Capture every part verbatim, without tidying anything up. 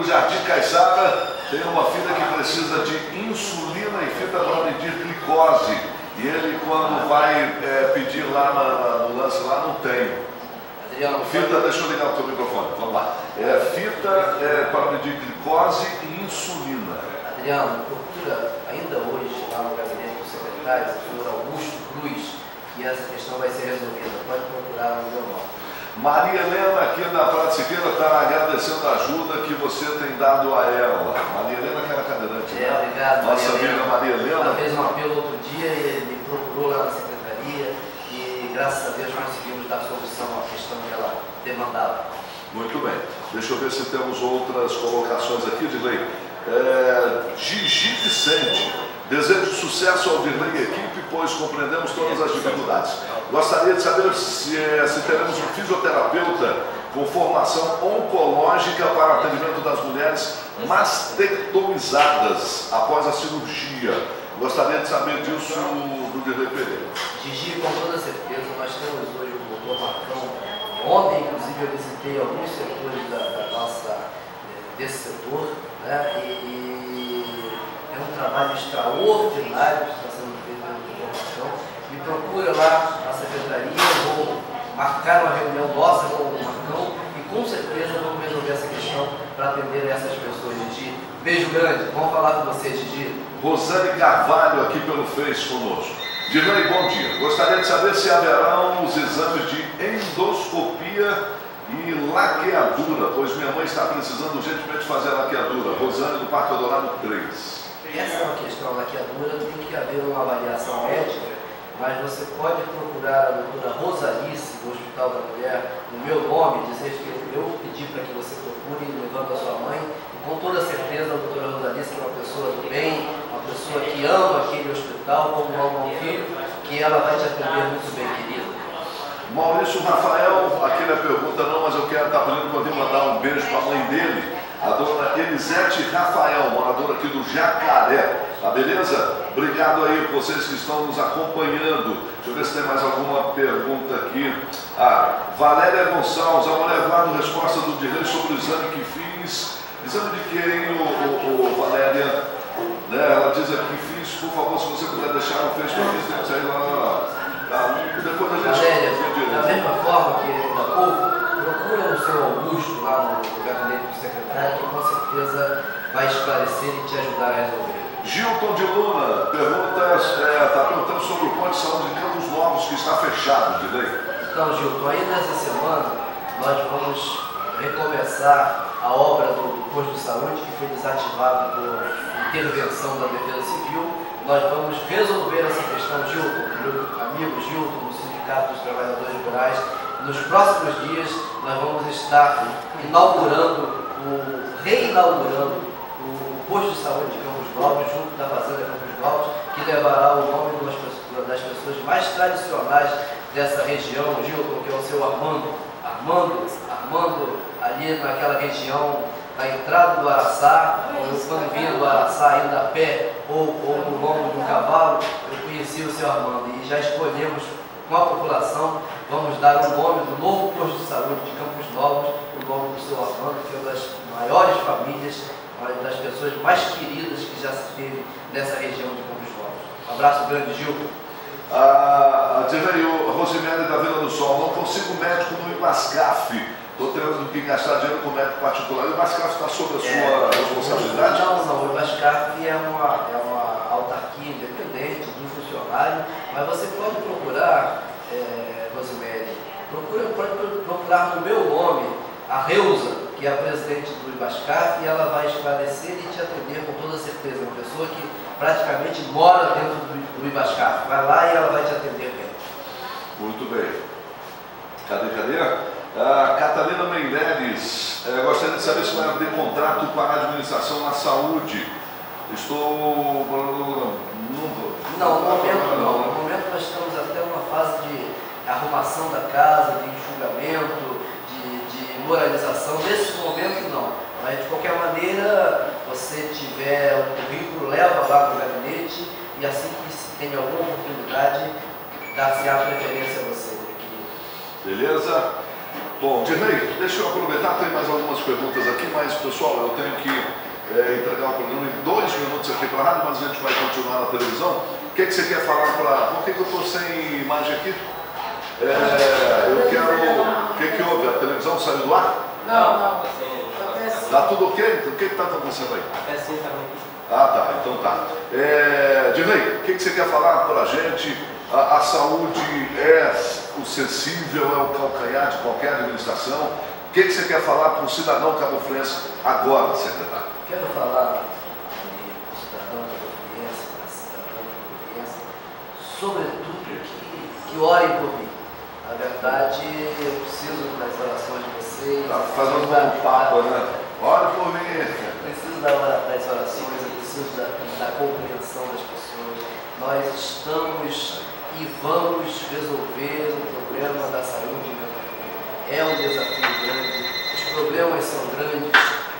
do Jardim Caiçara tem uma filha que precisa de insulina e fita para medir glicose. E ele, quando vai é, pedir lá na, no lance, lá não tem. Adriano, fita, deixa eu ligar o teu microfone, vamos lá. É, fita é, para medir glicose e insulina. Adriano, procura ainda hoje lá no gabinete do secretário, o senhor Augusto Cruz, que essa questão vai ser resolvida. Pode procurar no meu nome. Maria Helena, aqui na Praia Siqueira, está agradecendo a ajuda que você tem dado a ela. Maria Helena, que era cadeirante, É, né? obrigado, Nossa Maria amiga Helena. Maria Helena. Ela fez um apelo outro dia e me procurou lá na secretaria e, graças a Deus, conseguimos dar solução à questão que ela demandava. Muito bem. Deixa eu ver se temos outras colocações aqui, Dirley. É, Gigi Vicente. Desejo sucesso ao Dirley e equipe, pois compreendemos todas as dificuldades. Gostaria de saber se, se teremos um fisioterapeuta com formação oncológica para atendimento das mulheres mastectomizadas após a cirurgia. Gostaria de saber disso do Dirley Pereira. Gigi, com toda certeza, nós temos hoje o doutor Marcão. Ontem, inclusive, eu visitei alguns setores da, da nossa, desse setor, né? E, e é um trabalho extraordinário que está sendo feito pelo doutor Marcão. Me procura lá na secretaria, eu vou marcar uma reunião nossa com o Marcão e com certeza vamos resolver essa questão para atender essas pessoas, Gigi. Beijo grande, vamos falar com você, Gigi. Rosane Carvalho aqui pelo Face conosco. Dirley, bom dia. Gostaria de saber se haverão os exames de endoscopia e laqueadura, pois minha mãe está precisando urgentemente fazer a laqueadura. Rosane do Parque Eldorado três. Essa é uma questão, a laqueadura tem que haver uma avaliação médica, mas você pode procurar a doutora Rosalice, do Hospital da Mulher, no meu nome, dizer que eu pedi para que você procure, levando a sua mãe, e com toda certeza a doutora Rosalice, que é uma pessoa do bem, uma pessoa que ama aquele hospital, como ama um filho, que ela vai te atender muito bem, querido. Maurício Rafael, aqui na pergunta não, mas eu quero estar pedindo para vir mandar um beijo para a mãe dele, a dona Elisete Rafael, moradora aqui do Jacaré. Tá beleza? Obrigado aí por vocês que estão nos acompanhando. Deixa eu ver se tem mais alguma pergunta aqui. Ah, Valéria Gonçalves, a mulher guarda resposta do Dirley sobre o exame que fiz. Exame de quem, o, o, o Valéria? Né? Ela diz aqui, fiz, por favor, se você puder deixar no Facebook, tem que sair lá, lá, lá. Tá, depois a gente... Valéria, da mesma forma que da povo, procura o seu Augusto lá no gabinete do secretário, que com certeza vai esclarecer e te ajudar a resolver. Gilton de Luna pergunta, está é, perguntando sobre o ponto de saúde de Campos Novos que está fechado, Dirley. Então, Gilton, aí nessa semana nós vamos recomeçar a obra do posto de saúde que foi desativado por intervenção da Defesa Civil. Nós vamos resolver essa questão, Gilton, meu amigo Gilton, do Sindicato dos Trabalhadores Rurais. Nos próximos dias nós vamos estar inaugurando, o, reinaugurando o posto de saúde de Campos Novos, junto da Fazenda Campos Novos, que levará o nome das pessoas mais tradicionais dessa região, Gilton, que é o seu Armando, Armando, Armando, ali naquela região, na entrada do Araçá, quando vinha do Araçá ainda a pé ou, ou no lombo de um cavalo, eu conheci o seu Armando e já escolhemos com a população, vamos dar o nome do novo posto de saúde de Campos Novos, o nome do seu Armando, que é uma das maiores famílias, uma das pessoas mais queridas que já se teve nessa região de Campos Novos. Um abraço grande, Gil. Ah, Dirley, o Rosimério da Vila do Sol, não consigo médico no Ibascaf. Estou tendo que gastar dinheiro com médico particular. O Ibascaf está sob a sua é, responsabilidade? Não, não. O Ibascaf é uma, é uma autarquia independente do funcionário, mas você pode procurar, é, Rosimério, procura, pode procurar no meu nome a Reusa, que é a presidente do Ibascaf, e ela vai esclarecer e te atender com toda certeza. Uma pessoa que praticamente mora dentro do, do Ibascaf. Vai lá e ela vai te atender bem. Muito bem. Cadê, cadê? Ah, Catalina Menderes, eh, gostaria de saber se vai haver contrato para a administração na saúde. Estou... Não, não, no momento não. No momento nós estamos até uma fase de arrumação da casa, de enxugamento, de, de moralização. Nesse momento não. Mas de qualquer maneira, você tiver o currículo, leva lá no gabinete e assim que se tem alguma oportunidade, dá-se a preferência a você, meu querido. Beleza? Bom, Dirley, deixa eu aproveitar, tem mais algumas perguntas aqui, mas pessoal, eu tenho que é, entregar o programa em dois minutos aqui para a rádio, mas a gente vai continuar na televisão. O que, que você quer falar para... Por que, que eu estou sem imagem aqui? É, eu quero... O que, que houve? A televisão saiu do ar? Não, não. Tá tudo ok? O que está acontecendo aí? A pecinha está ruim. Ah, tá. Então tá. É, Dirley, o que, que você quer falar para a gente? A, a saúde é o sensível, é o calcanhar de qualquer administração. O que, que você quer falar para o cidadão caboflense agora, secretário? Quero falar para o cidadão caboflense, para a cidadã caboflense, sobretudo que, que orem por mim. Na verdade, eu preciso das orações de vocês. Tá fazendo um bom papo, né? Ore por mim. Preciso da hora, das orações, eu preciso da, da compreensão das pessoas. Nós estamos e vamos resolver o problema da saúde mental. É um desafio grande, os problemas são grandes,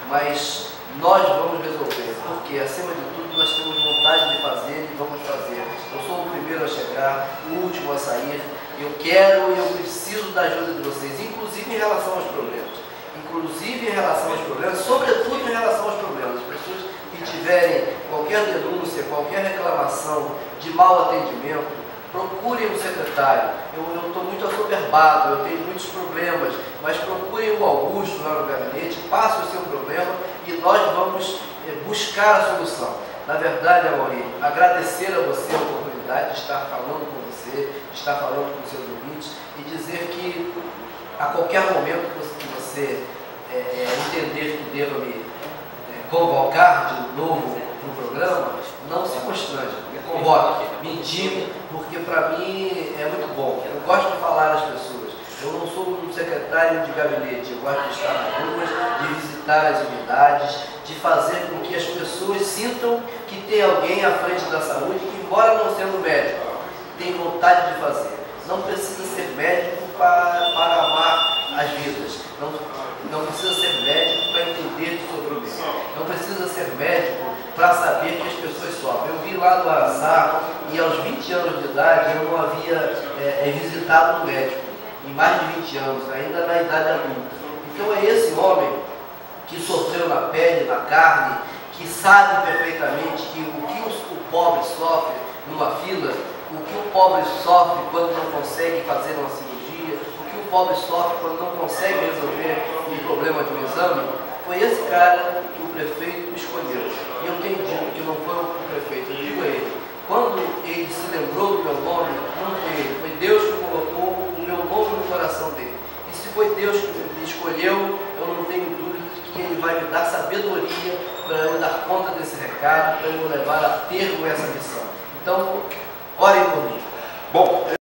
mas nós vamos resolver, porque acima de tudo nós temos vontade de fazer e vamos fazer. Eu sou o primeiro a chegar, o último a sair. Eu quero e eu preciso da ajuda de vocês, inclusive em relação aos problemas. Inclusive em relação aos problemas, sobretudo em relação aos problemas. As pessoas que tiverem qualquer denúncia, qualquer reclamação de mau atendimento, procurem o secretário. Eu estou muito assoberbado, eu tenho muitos problemas, mas procurem o Augusto lá no gabinete, passe o seu problema e nós vamos buscar a solução. Na verdade, Amaury, agradecer a você a oportunidade de estar falando com você, de estar falando com os seus ouvintes e dizer que a qualquer momento que você é, é, entender que deva me é, convocar de novo no programa, não se constrange, me convoque, me indique, porque para mim é muito bom. Eu gosto de falar às pessoas. Eu não sou um secretário de gabinete, eu gosto de estar nas ruas, de visitar as unidades, de fazer com que as pessoas sintam que tem alguém à frente da saúde que, embora não sendo médico, tem vontade de fazer. Não precisa ser médico para, para amar as vidas. Não, não precisa ser médico para entender de sofrimento. Não precisa ser médico para saber que as pessoas sofrem. Eu vi lá do Araçá e aos vinte anos de idade eu não havia é, é, visitado um médico. Em mais de vinte anos, ainda na idade adulta. Então é esse homem que sofreu na pele, na carne, que sabe perfeitamente que o que o pobre sofre numa fila, o que o pobre sofre quando não consegue fazer uma cirurgia, o que o pobre sofre quando não consegue resolver um problema de um exame, foi esse cara que o prefeito escolheu. E eu tenho dito que não foi o prefeito, eu digo a ele, quando ele se lembrou do meu nome, não foi ele, foi Deus que colocou o meu nome no coração dele. E se foi Deus que me escolheu, eu não tenho dúvida de que Ele vai me dar sabedoria para eu dar conta desse recado, para eu levar a termo essa missão. Então, orem por mim. Bom.